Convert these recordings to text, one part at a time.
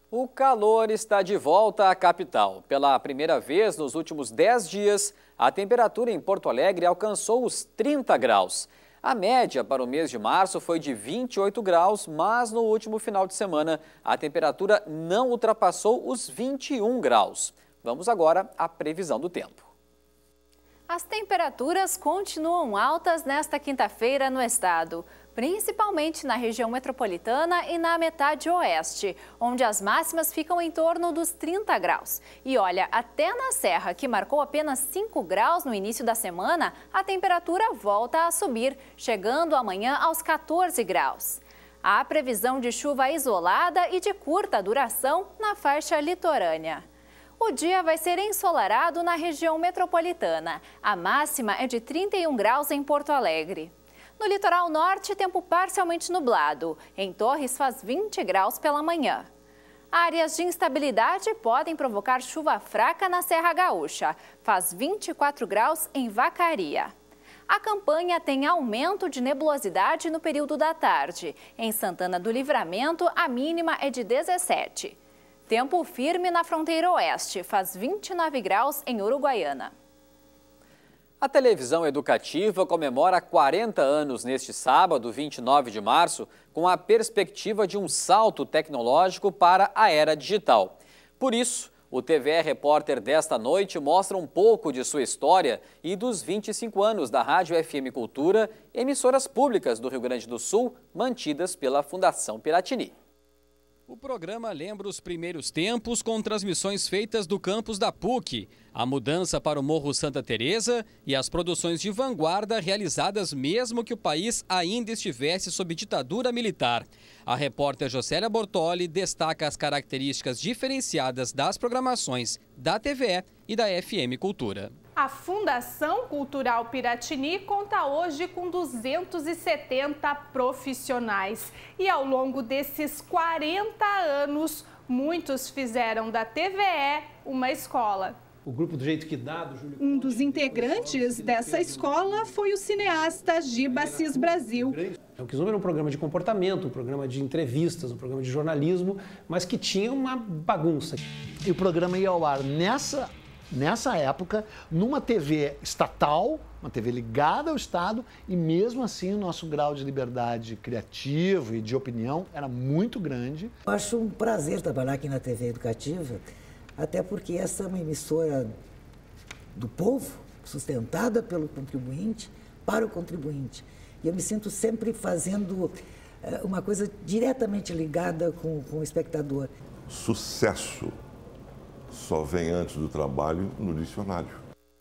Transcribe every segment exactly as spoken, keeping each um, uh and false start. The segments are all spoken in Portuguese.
O calor está de volta à capital. Pela primeira vez nos últimos dez dias, a temperatura em Porto Alegre alcançou os trinta graus. A média para o mês de março foi de vinte e oito graus, mas no último final de semana a temperatura não ultrapassou os vinte e um graus. Vamos agora à previsão do tempo. As temperaturas continuam altas nesta quinta-feira no estado, principalmente na região metropolitana e na metade oeste, onde as máximas ficam em torno dos trinta graus. E olha, até na Serra, que marcou apenas cinco graus no início da semana, a temperatura volta a subir, chegando amanhã aos quatorze graus. Há previsão de chuva isolada e de curta duração na faixa litorânea. O dia vai ser ensolarado na região metropolitana. A máxima é de trinta e um graus em Porto Alegre. No litoral norte, tempo parcialmente nublado. Em Torres faz vinte graus pela manhã. Áreas de instabilidade podem provocar chuva fraca na Serra Gaúcha. Faz vinte e quatro graus em Vacaria. A campanha tem aumento de nebulosidade no período da tarde. Em Santana do Livramento, a mínima é de dezessete. Tempo firme na fronteira oeste, faz vinte e nove graus em Uruguaiana. A televisão educativa comemora quarenta anos neste sábado, vinte e nove de março, com a perspectiva de um salto tecnológico para a era digital. Por isso, o T V E Repórter desta noite mostra um pouco de sua história e dos vinte e cinco anos da Rádio F M Cultura, emissoras públicas do Rio Grande do Sul, mantidas pela Fundação Piratini. O programa lembra os primeiros tempos com transmissões feitas do campus da P U C, a mudança para o Morro Santa Teresa e as produções de vanguarda realizadas mesmo que o país ainda estivesse sob ditadura militar. A repórter Jocélia Bortoli destaca as características diferenciadas das programações da T V E e da F M Cultura. A Fundação Cultural Piratini conta hoje com duzentos e setenta profissionais. E ao longo desses quarenta anos, muitos fizeram da T V E uma escola. O grupo do jeito que dá, do Júlio Um dos integrantes dessa escola foi o cineasta Giba Cis Brasil. O Kizomba era um programa de comportamento, um programa de entrevistas, um programa de jornalismo, mas que tinha uma bagunça. E o programa ia ao ar nessa... Nessa época, numa T V estatal, uma T V ligada ao Estado, e mesmo assim o nosso grau de liberdade criativa e de opinião era muito grande. Eu acho um prazer trabalhar aqui na T V Educativa, até porque essa é uma emissora do povo, sustentada pelo contribuinte, para o contribuinte. E eu me sinto sempre fazendo uma coisa diretamente ligada com, com o espectador. Sucesso só vem antes do trabalho no dicionário.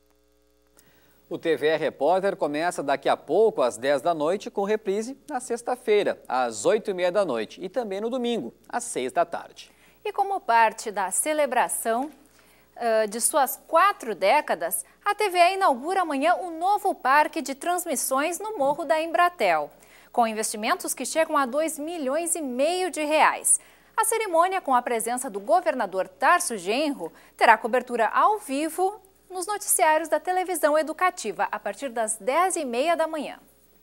O T V E Repórter começa daqui a pouco, às dez da noite, com reprise na sexta-feira, às oito e meia da noite, e também no domingo, às seis da tarde. E como parte da celebração uh, de suas quatro décadas, a T V E inaugura amanhã um novo parque de transmissões no Morro da Embratel, com investimentos que chegam a dois milhões e meio de reais. A cerimônia, com a presença do governador Tarso Genro, terá cobertura ao vivo nos noticiários da televisão educativa, a partir das dez e meia da manhã.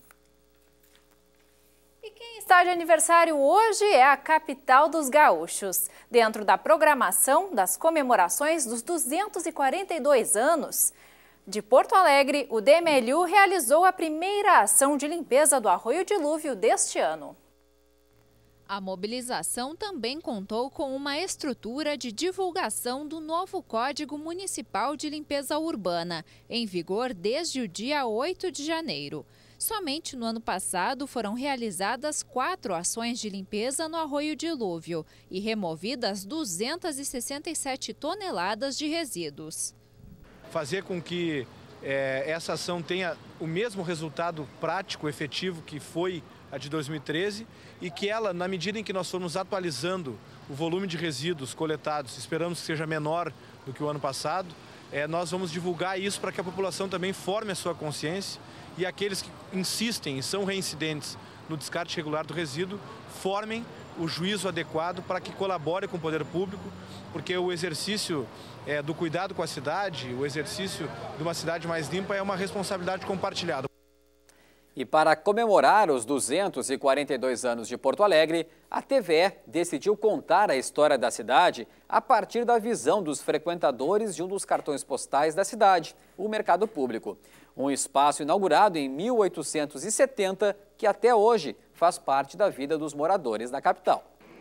E quem está de aniversário hoje é a capital dos gaúchos. Dentro da programação das comemorações dos duzentos e quarenta e dois anos de Porto Alegre, o D M L U realizou a primeira ação de limpeza do Arroio Dilúvio deste ano. A mobilização também contou com uma estrutura de divulgação do novo Código Municipal de Limpeza Urbana, em vigor desde o dia oito de janeiro. Somente no ano passado foram realizadas quatro ações de limpeza no Arroio Dilúvio e removidas duzentas e sessenta e sete toneladas de resíduos. Fazer com que é, essa ação tenha o mesmo resultado prático, efetivo que foi a de dois mil e treze, e que ela, na medida em que nós formos atualizando o volume de resíduos coletados, esperamos que seja menor do que o ano passado, é, nós vamos divulgar isso para que a população também forme a sua consciência e aqueles que insistem e são reincidentes no descarte regular do resíduo formem o juízo adequado para que colabore com o poder público, porque o exercício é, do cuidado com a cidade, o exercício de uma cidade mais limpa é uma responsabilidade compartilhada. E para comemorar os duzentos e quarenta e dois anos de Porto Alegre, a T V E decidiu contar a história da cidade a partir da visão dos frequentadores de um dos cartões postais da cidade, o Mercado Público. Um espaço inaugurado em mil oitocentos e setenta que até hoje faz parte da vida dos moradores da capital.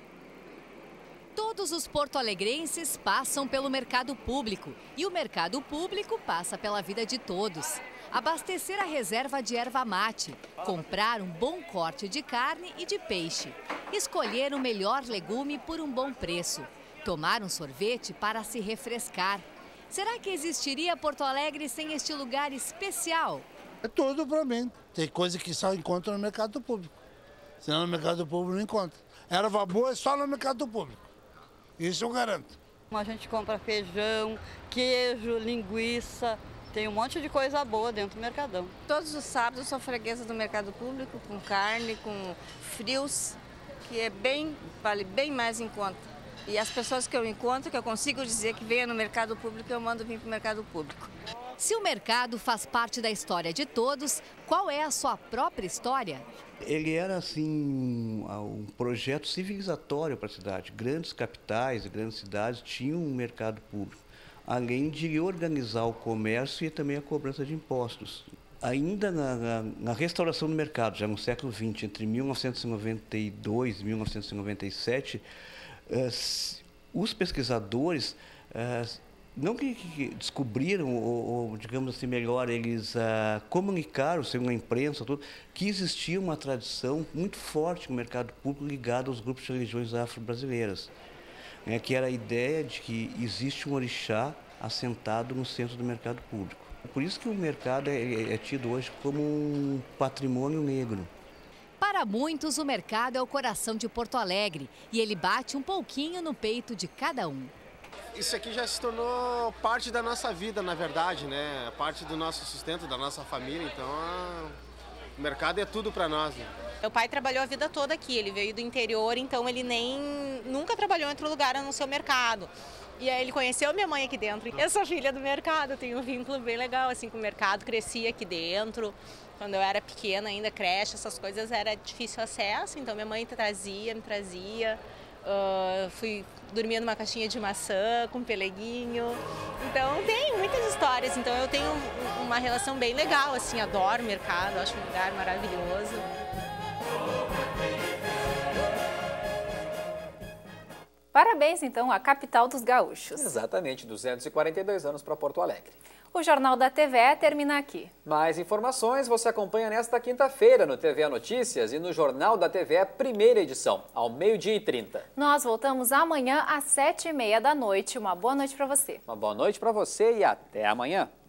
Todos os porto-alegrenses passam pelo Mercado Público e o Mercado Público passa pela vida de todos. Abastecer a reserva de erva mate, comprar um bom corte de carne e de peixe, escolher o melhor legume por um bom preço, tomar um sorvete para se refrescar. Será que existiria Porto Alegre sem este lugar especial? É tudo para mim. Tem coisa que só encontra no Mercado Público. Senão no Mercado Público não encontra. Erva boa é só no Mercado Público. Isso eu garanto. A gente compra feijão, queijo, linguiça. Tem um monte de coisa boa dentro do Mercadão. Todos os sábados eu sou freguesa do Mercado Público, com carne, com frios, que é bem, vale bem mais em conta. E as pessoas que eu encontro, que eu consigo dizer que venha no Mercado Público, eu mando vir para o Mercado Público. Se o mercado faz parte da história de todos, qual é a sua própria história? Ele era, assim, um projeto civilizatório para a cidade. Grandes capitais e grandes cidades tinham um mercado público, além de organizar o comércio e também a cobrança de impostos. Ainda na, na, na restauração do mercado, já no século vinte, entre mil novecentos e noventa e dois e mil novecentos e noventa e sete, eh, os pesquisadores, eh, não que, que descobriram, ou, ou, digamos assim, melhor, eles eh, comunicaram, segundo a imprensa, tudo, que existia uma tradição muito forte no mercado público ligada aos grupos de religiões afro-brasileiras. É, que era a ideia de que existe um orixá assentado no centro do mercado público. Por isso que o mercado é, é tido hoje como um patrimônio negro. Para muitos, o mercado é o coração de Porto Alegre e ele bate um pouquinho no peito de cada um. Isso aqui já se tornou parte da nossa vida, na verdade, né? Parte do nosso sustento, da nossa família, então a... o mercado é tudo para nós, né? Meu pai trabalhou a vida toda aqui, ele veio do interior, então ele nem nunca trabalhou em outro lugar a não ser o mercado. E aí ele conheceu minha mãe aqui dentro. Eu sou filha do mercado, tenho um vínculo bem legal assim com o mercado, cresci aqui dentro. Quando eu era pequena, ainda creche, essas coisas era difícil acesso, então minha mãe trazia, me trazia. Uh, fui dormir numa caixinha de maçã com um peleguinho. Então tem muitas histórias, então eu tenho uma relação bem legal, assim, adoro o mercado, acho um lugar maravilhoso. Parabéns, então, à capital dos gaúchos. Exatamente, duzentos e quarenta e dois anos para Porto Alegre. O Jornal da T V E termina aqui. Mais informações você acompanha nesta quinta-feira no T V E Notícias e no Jornal da T V E, primeira edição, ao meio-dia e trinta. Nós voltamos amanhã às sete e meia da noite. Uma boa noite para você. Uma boa noite para você e até amanhã.